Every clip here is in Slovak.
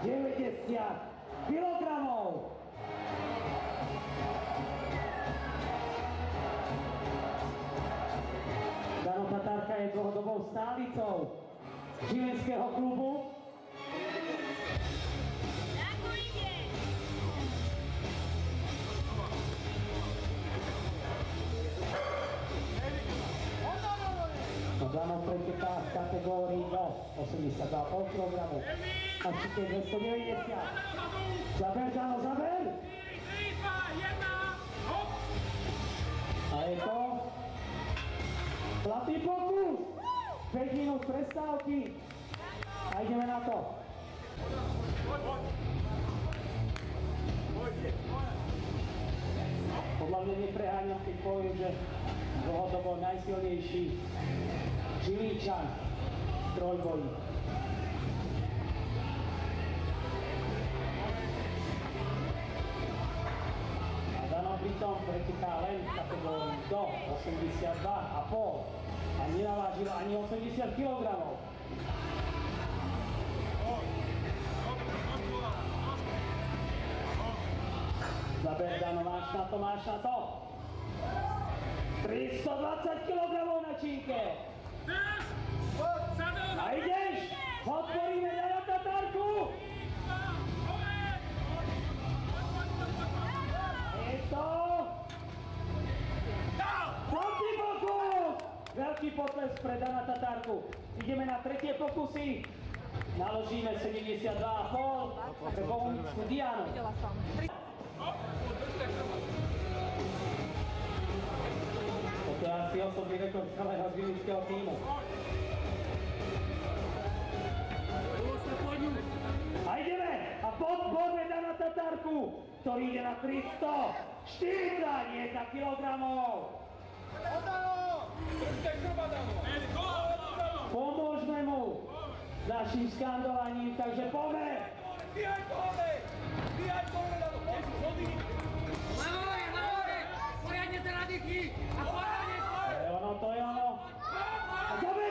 90 kilogramov. Dano Tatárka je dlhodobou stálicou žilinského klubu. Dano preteká v kategórii do 82,5 kg. A číte 290. Zaber, Dano, zaber! 3, 2, 1, hop! A je to zlatý pokus! 5 minút prestávky. A ideme na to. Podľa mňa nepreháňam, keď poviem, že dlhodobo najsilnejší Žilinčan v trojboji. A Dano pritom preteká len v kategórii do 82,5 a nenavážil ani 80 kg. Zaber, Dano, máš na to, máš na to. 320 kg na čínke. A ideš! Podporíme Dana Tatárku! Je to... Veľký pokus! Veľký potles pre Dana Tatárku. Ideme na tretie pokusy. Naložíme 72,5 pre Bohunickú Dianu. To je asi osobný rekord celého žilinského týmu. A ideme! A podporme Dana Tatárku, ktorý ide na 341 kilogramov. Pomôžme mu našim skandovaním, takže poďme! Bíhaj pohode! Bíhaj pohode na to! Levore! Poriadne sa nadýchni! A poriadne! To je ono! A zaber!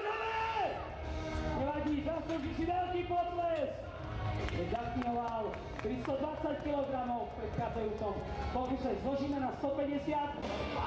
Nevadí, zaslúži si veľký potles! Keď zakinoval 320 kg v predchádzajúcom pokuse, zložíme na 150.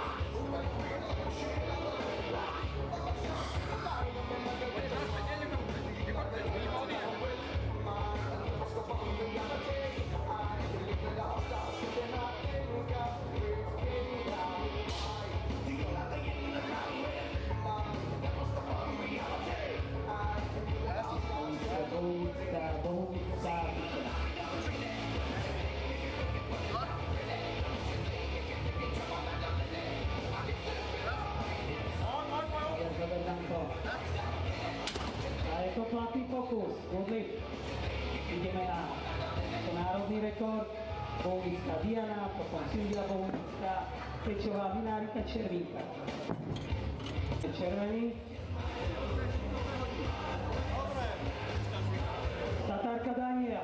A je to zlatý pokus, odliv. Ideme na národný rekord, Bohunická Diana, potom Silvia Bohunická, Pečová Vinárika Červinka. Červený. Tatárka Daniel.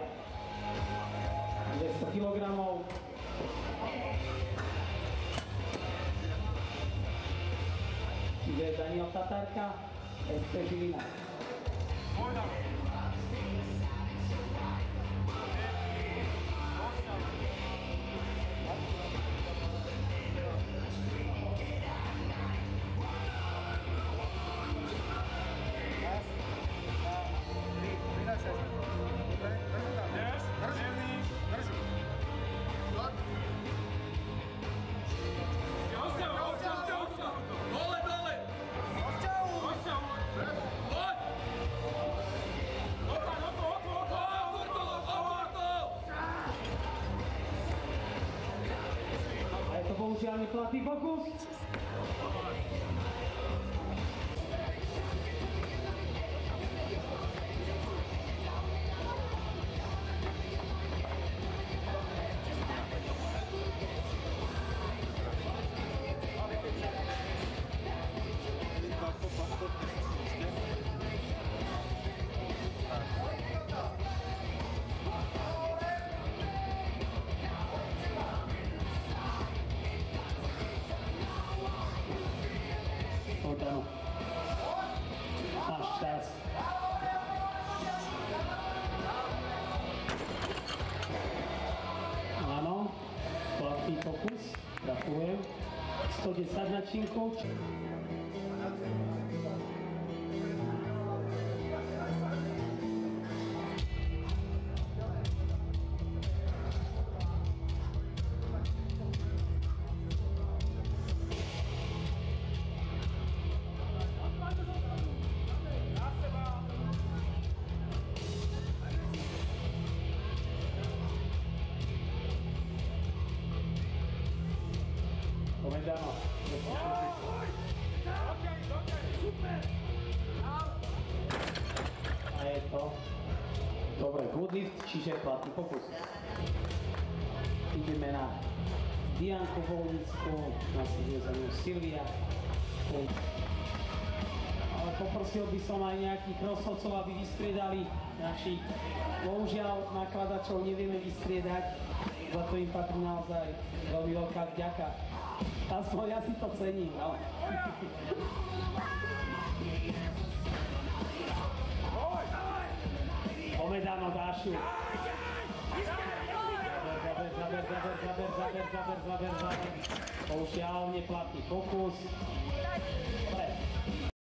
200 kg. Čiže Daniel Tatárka, SP Žilina. Bohužiaľ neplatný pokus. pokus. Gratulujem. 110 na činku. Povedano. A je to. Dobre, good lift, čiže platný pokus. Ideme na Dianku Volnickú, nasleduje za ňou Silvia. Ale poprosil by som aj nejakých rozhodcov, aby vystriedali našich. Bohužiaľ, nakladačov nevieme vystriedať, za to im patrí naozaj veľmi veľká vďaka. Aspoň ja si to cením, no. Povedano, Dášu. Zaber. Bohužiaľ, neplatný pokus. Dobre.